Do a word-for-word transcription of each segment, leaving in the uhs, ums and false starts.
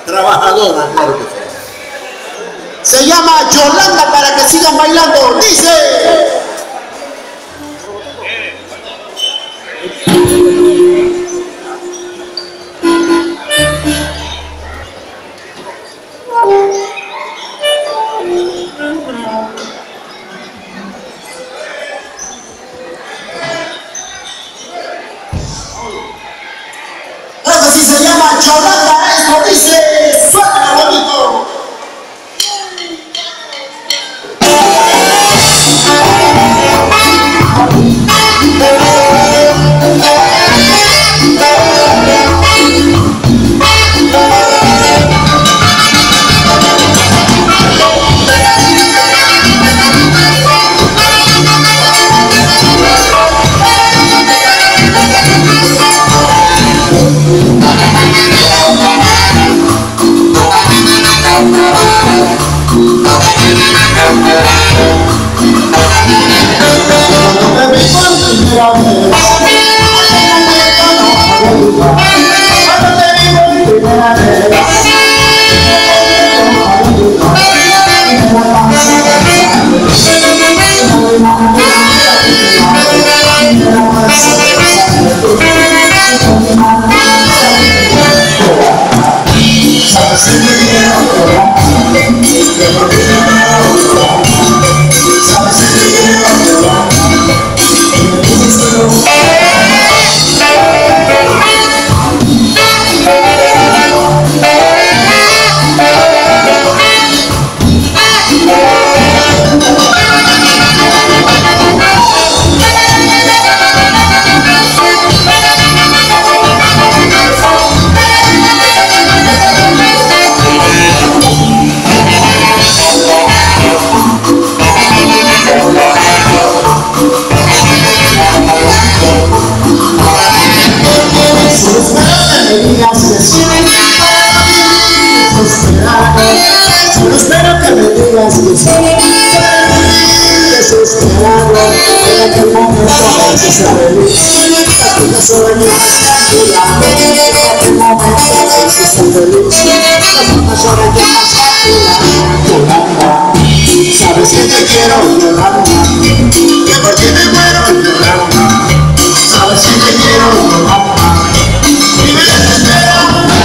Trabajadora, claro que sí. Se llama Yolanda para que sigan bailando. Dice. Eso sí se llama Yolanda, esto dice, suena bonito. Solo espero que me digas que sí, desesperado, en aquel momento me hice feliz. Tanto sueños, en aquel momento me hice feliz. Tantas horas llamas, Yolanda, sabes que te quiero, Yolanda, que por ti me muero, Yolanda, sabes que te quiero, Yolanda, y me desespero.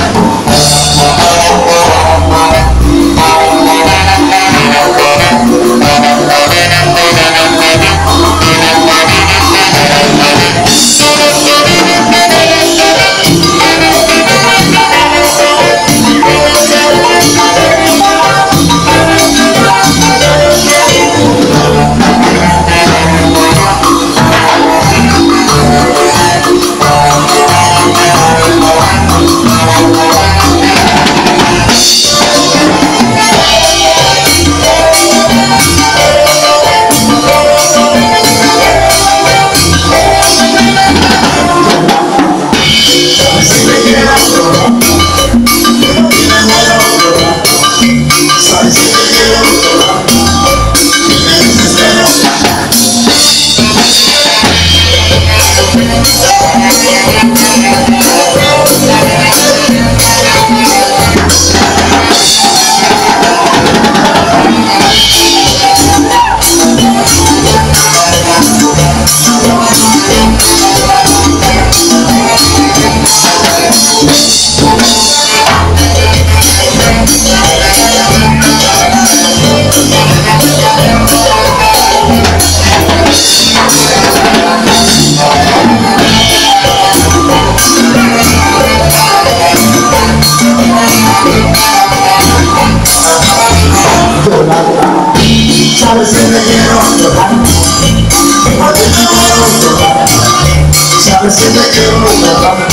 Sabes que te quiero, Yolanda, por ti me muero, Yolanda, sabes que te quiero, Yolanda,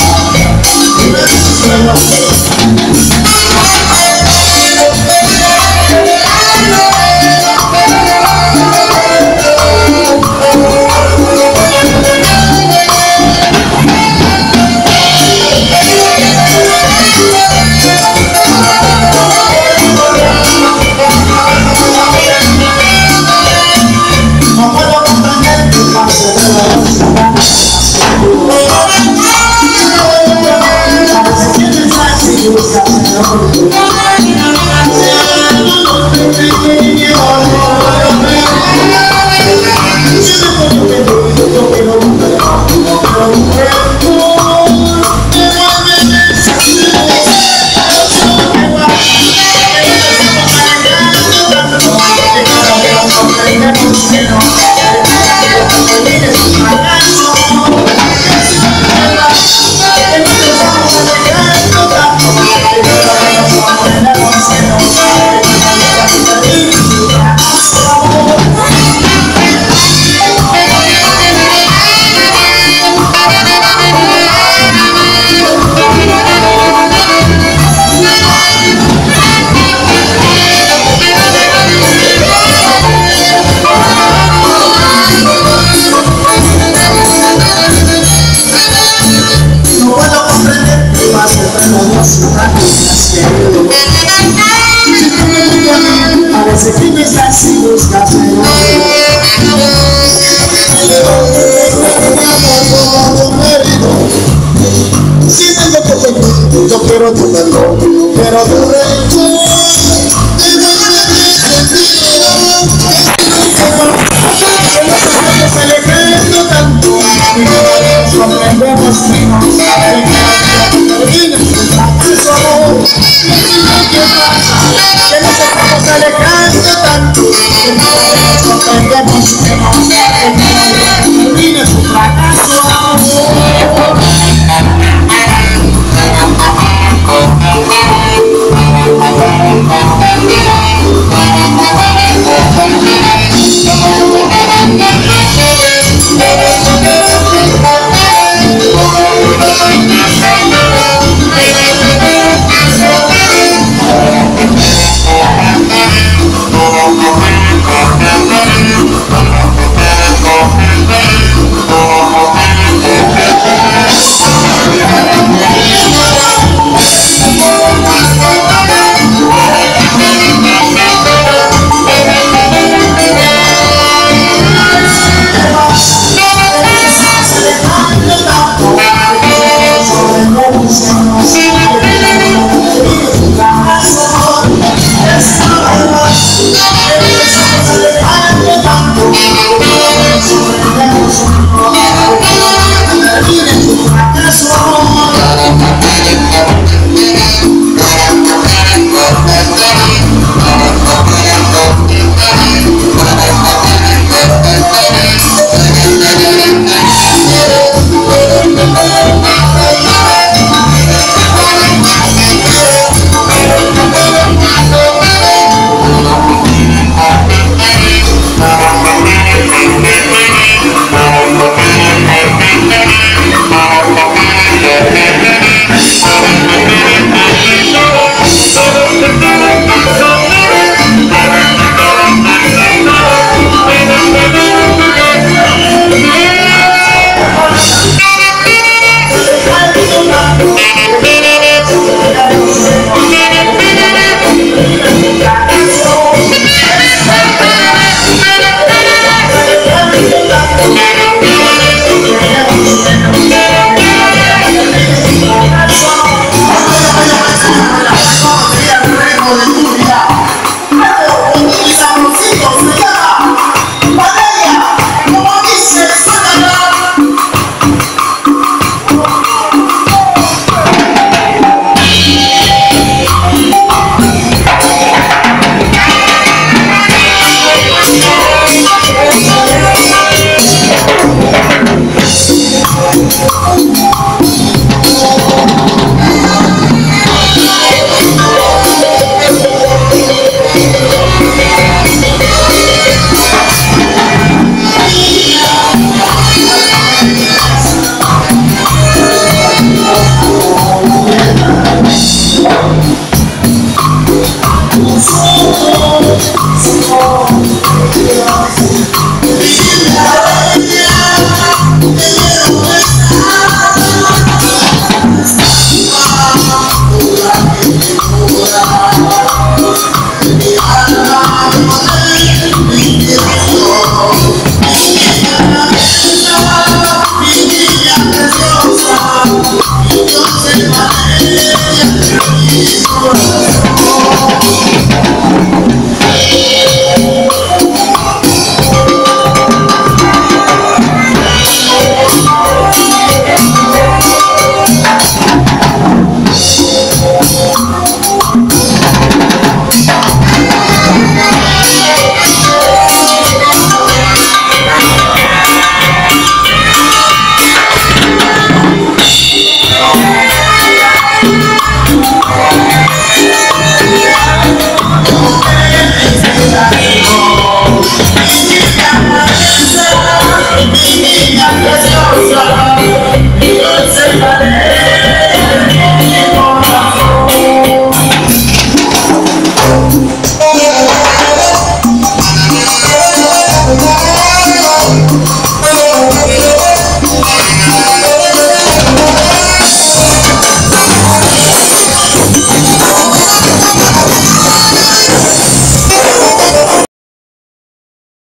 y me desespero. Busca las imágenes que veo. Si tú me ves a mí, parece que me estás y buscas el si tengo que seguir, yo quiero tu perdón, quiero tu rechazo. Que se le creyendo tanto, y no comprendemos menos. Termina su amor, ¿qué pasa? Que nosotros se le creyendo tanto, y no comprendemos menos. Termina su fracaso amor.